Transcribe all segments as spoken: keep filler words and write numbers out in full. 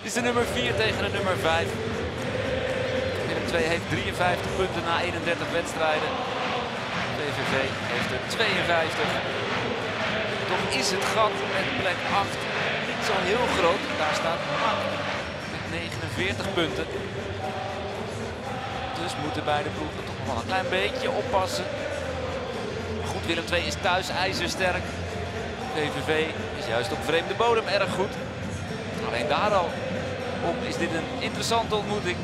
is de nummer vier tegen de nummer vijf. Willem twee heeft drieënvijftig punten na eenendertig wedstrijden. V V V heeft er tweeënvijftig. Toch is het gat met plek acht niet zo heel groot. Daar staat M A C met negenenveertig punten. Dus moeten beide ploegen toch nog wel een klein beetje oppassen. Goed, Willem twee is thuis ijzersterk. V V V is juist op vreemde bodem erg goed. Alleen daar al om is dit een interessante ontmoeting.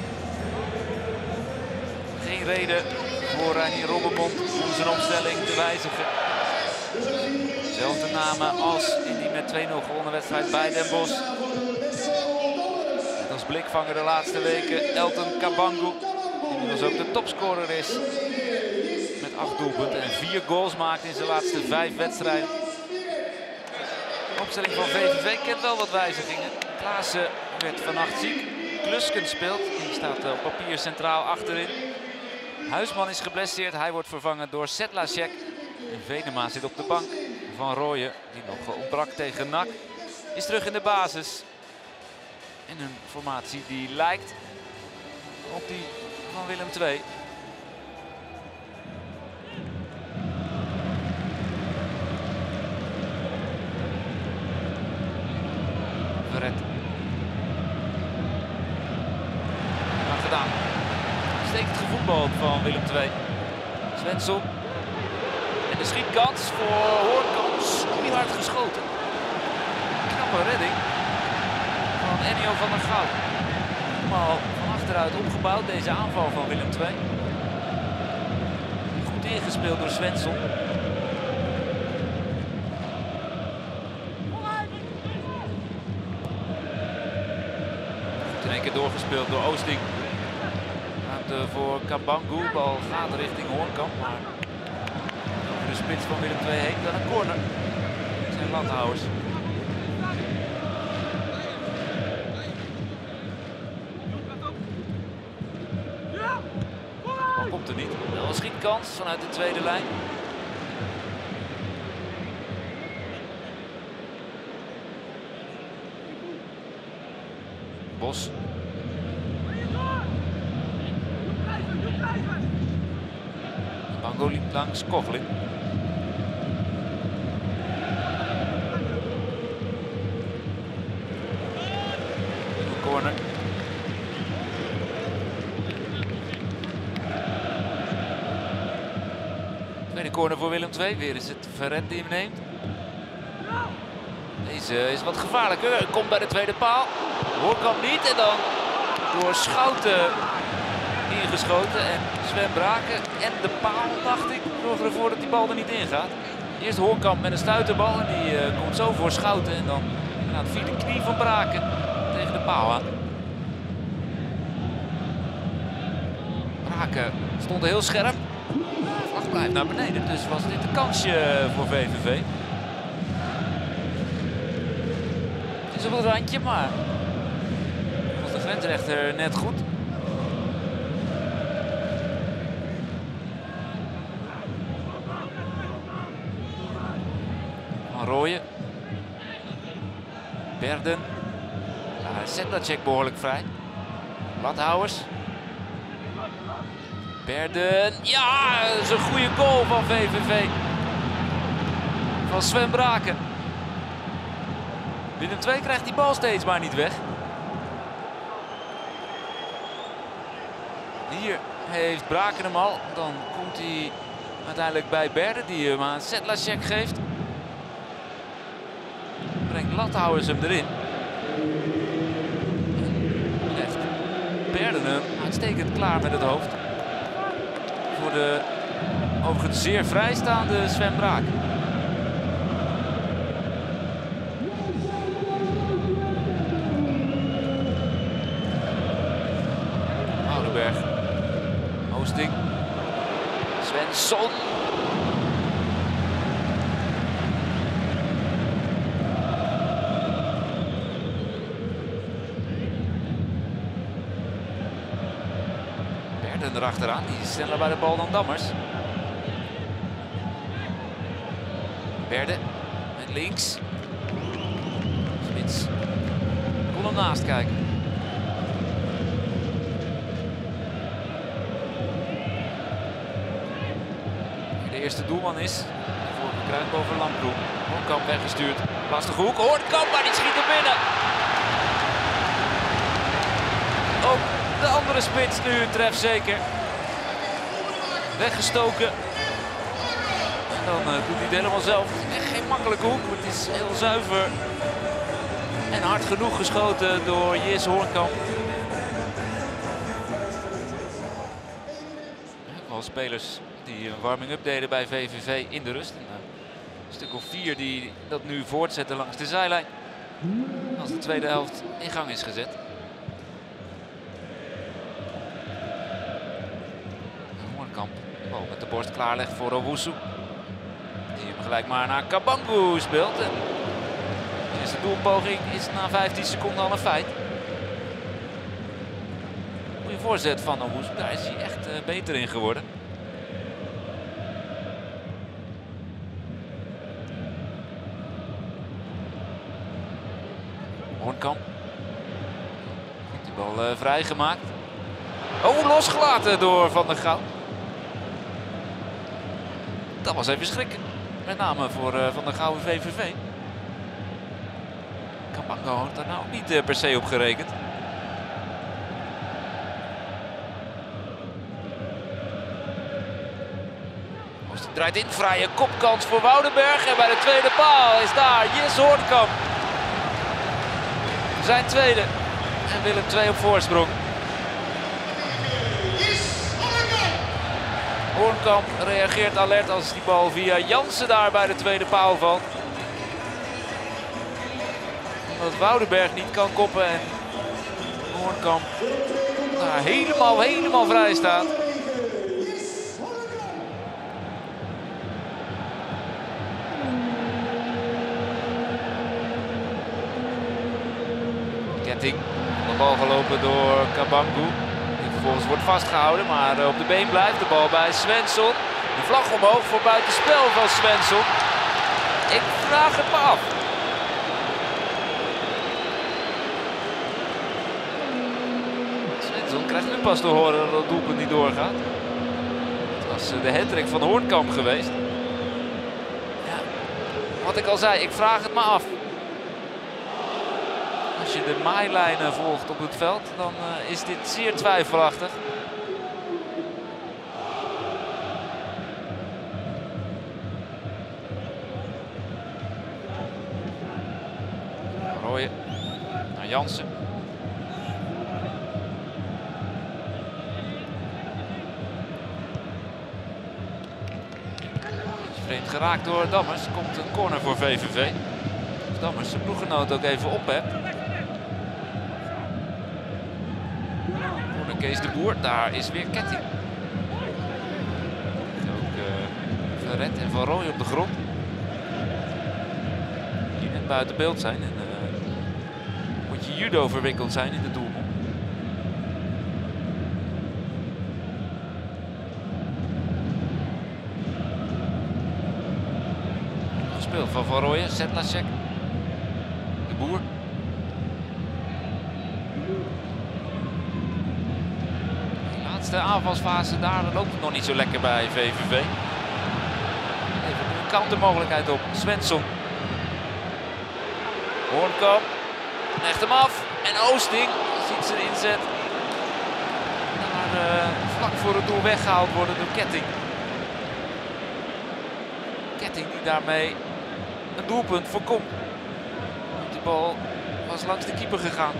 Geen reden voor Reinier Robbenmond om zijn opstelling te wijzigen. Dezelfde namen als in die met twee nul gewonnen wedstrijd bij Den Bosch. Net als blikvanger de laatste weken Elton Kabangu. Die inmiddels ook de topscorer is. Met acht doelpunten en vier goals maakt in zijn laatste vijf wedstrijden. De opstelling van V V V kent wel wat wijzigingen. Klaassen werd vannacht ziek. Klusken speelt. Die staat op papier centraal achterin. Huisman is geblesseerd. Hij wordt vervangen door Sedlacek. En Venema zit op de bank. Van Rooyen, die nog ontbrak tegen N A C, is terug in de basis. In een formatie die lijkt op die van Willem twee. Verret. Nou, gedaan. Uitstekend gevoetbald van Willem twee. Svensson. En de schietkans voor Hoornkamp. Hard geschoten. Knappe redding van Ennio van der Gout. Helemaal van achteruit opgebouwd deze aanval van Willem twee. Goed ingespeeld door Svensson. Goed in één keer doorgespeeld door Oosting. Ruimte voor Kabangu. Bal gaat richting Hoornkamp. Maar over de spits van Willem twee heen dan een corner. Dat zijn landhouders. Bal komt er niet. Wel een schietkans vanuit de tweede lijn. Bos. Bango liep langs Koglin. Corner. Tweede corner voor Willem twee. Weer is het Verret die hem neemt. Deze is wat gevaarlijker. Komt bij de tweede paal. Hoorkamp niet. En dan door Schouten ingeschoten. En Sven Braken en de paal, dacht ik, zorgen ervoor dat die bal er niet in gaat. Eerst Hoorkamp met een stuiterbal. En die uh, komt zo voor Schouten. En dan gaat via de knie van Braken tegen de paal aan. Braken stond heel scherp. De vlag blijft naar beneden. Dus was dit een kansje voor V V V. Het is op het randje, maar was de grensrechter net goed. Van Rooyen. Berden. Daar is Sedlacek behoorlijk vrij. Lathouwers. Berden. Ja, dat is een goede goal van V V V. Van Sven Braken. Willem twee krijgt die bal steeds maar niet weg. Hier heeft Braken hem al. Dan komt hij uiteindelijk bij Berden, die hem aan Sedlacek geeft. Brengt Lathouwers hem erin. Legt Berden hem uitstekend klaar met het hoofd. Voor de overigens zeer vrijstaande Sven Braken. Oudenberg. Oosting. Svensson. Berden erachteraan, die is sneller bij de bal dan Dammers. Berden met links. Spits kon naast kijken. De eerste doelman is. De vorige kruid boven Lamproe. Hoornkamp weggestuurd. Lastige hoek. Hoornkamp, maar die schiet er binnen. Ook de andere spits nu een tref zeker. Weggestoken. En dan uh, doet hij het helemaal zelf. Het is echt geen makkelijke hoek. Het is heel zuiver. En hard genoeg geschoten door Jis Hoornkamp. Wel spelers die een warming-up deden bij V V V in de rust. En, uh, een stuk of vier die dat nu voortzetten langs de zijlijn. Als de tweede helft in gang is gezet. Hoornkamp de bal met de borst klaarlegt voor Owusu. Die hem gelijk maar naar Kabangu speelt. En de eerste doelpoging is na vijftien seconden al een feit. Goeie voorzet van Owusu. Daar is hij echt uh, beter in geworden. Hoornkamp. Heeft die bal uh, vrijgemaakt. Oh, losgelaten door Van der Gouw. Dat was even schrikken. Met name voor uh, Van der Gouw en V V V. Kabangu had daar nou ook niet uh, per se op gerekend. Oosten draait in, vrije kopkans voor Woudenberg. En bij de tweede paal is daar Jis Hoornkamp. Zijn tweede. En Willem twee op voorsprong. Hoornkamp reageert alert als die bal via Jansen daar bij de tweede paal valt. Omdat Woudenberg niet kan koppen en Hoornkamp daar helemaal, helemaal vrij staat. Ketting, de bal gelopen door Kabangu. Vervolgens wordt vastgehouden, maar op de been blijft de bal bij Svensson. De vlag omhoog voor buitenspel van Svensson. Ik vraag het me af. Svensson krijgt nu pas te horen dat het doelpunt niet doorgaat. Het was de hattrick van Hoornkamp geweest. Ja, wat ik al zei, ik vraag het me af. Als je de maaijlijnen volgt op het veld, dan uh, is dit zeer twijfelachtig. Rooyen naar Jansen. Vreemd geraakt door Dammers. Komt een corner voor V V V. Dammers zijn ploeggenoot ook even op hebt. Kees de Boer, daar is weer Ketting. Ook uh, Verret en Van Rooij op de grond. Die net buiten beeld zijn. En uh, moet je judo verwikkeld zijn in de doelman. Gespeeld van Van Rooij, Sedlacek. De Boer. De aanvalsfase, daar loopt het nog niet zo lekker bij V V V. Even een countermogelijkheid op Svensson. Hoornkamp legt hem af en Oosting ziet zijn inzet. Daar uh, vlak voor het doel weggehaald worden door Ketting. Ketting die daarmee een doelpunt voorkomt. Die bal was langs de keeper gegaan.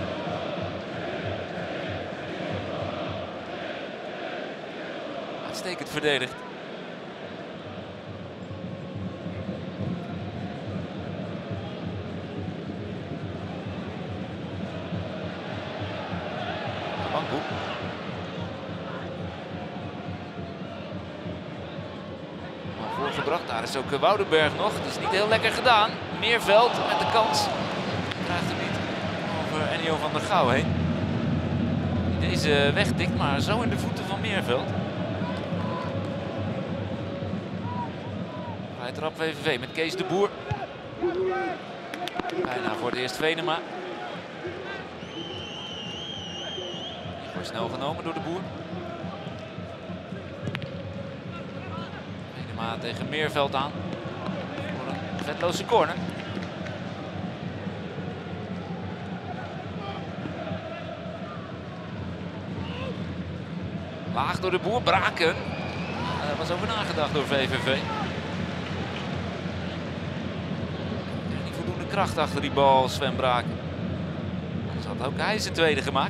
Uitstekend verdedigd. Kabangu. Maar voorgebracht, daar is ook Woudenberg nog. Het is niet heel lekker gedaan. Meerveld met de kans. Krijgt hem niet over Ennio van der Gouw heen. Die deze wegtikt, maar zo in de voeten van Meerveld. Trap V V V met Kees de Boer. Bijna voor het eerst Venema. Maar snel genomen door de Boer. Venema tegen Meerveld aan. Voor een vetloze corner. Laag door de Boer, Braken. Daar was over nagedacht door V V V. Niet voldoende kracht achter die bal, Sven Braken. Anders had ook hij zijn tweede gemaakt.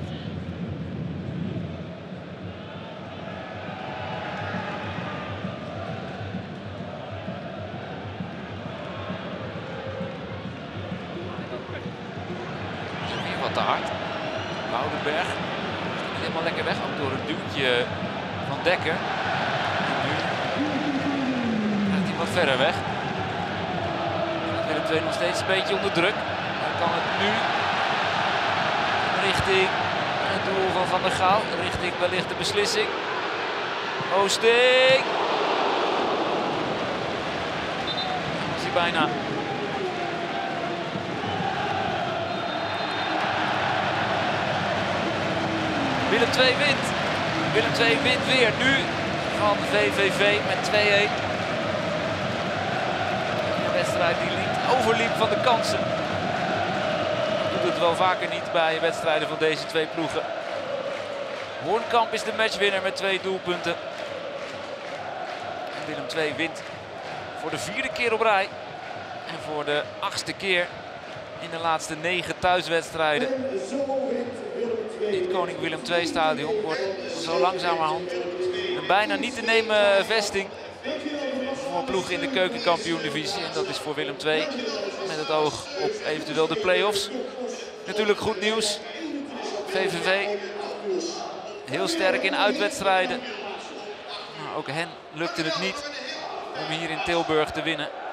Weer wat te hard. Woudenberg. Niet helemaal lekker weg, ook door een duwtje van Dekker. En nu gaat hij wat verder weg. Willem twee nog steeds een beetje onder druk. Dan kan het nu richting het doel van Van der Gaal. Richting wellicht de beslissing. Oosting. Dat was hij bijna. Willem twee wint. Willem twee wint weer nu van V V V met twee-een. Een wedstrijd die liep, overliep van de kansen. Dat doet het wel vaker niet bij wedstrijden van deze twee ploegen. Hoornkamp is de matchwinner met twee doelpunten. En Willem twee wint voor de vierde keer op rij. En voor de achtste keer in de laatste negen thuiswedstrijden. Dit Koning Willem twee stadion wordt zo langzamerhand een bijna niet te nemen vesting voor een ploeg in de keukenkampioen-divisie. En dat is voor Willem twee met het oog op eventueel de play-offs. Natuurlijk goed nieuws. V V V heel sterk in uitwedstrijden. Maar ook hen lukte het niet om hier in Tilburg te winnen.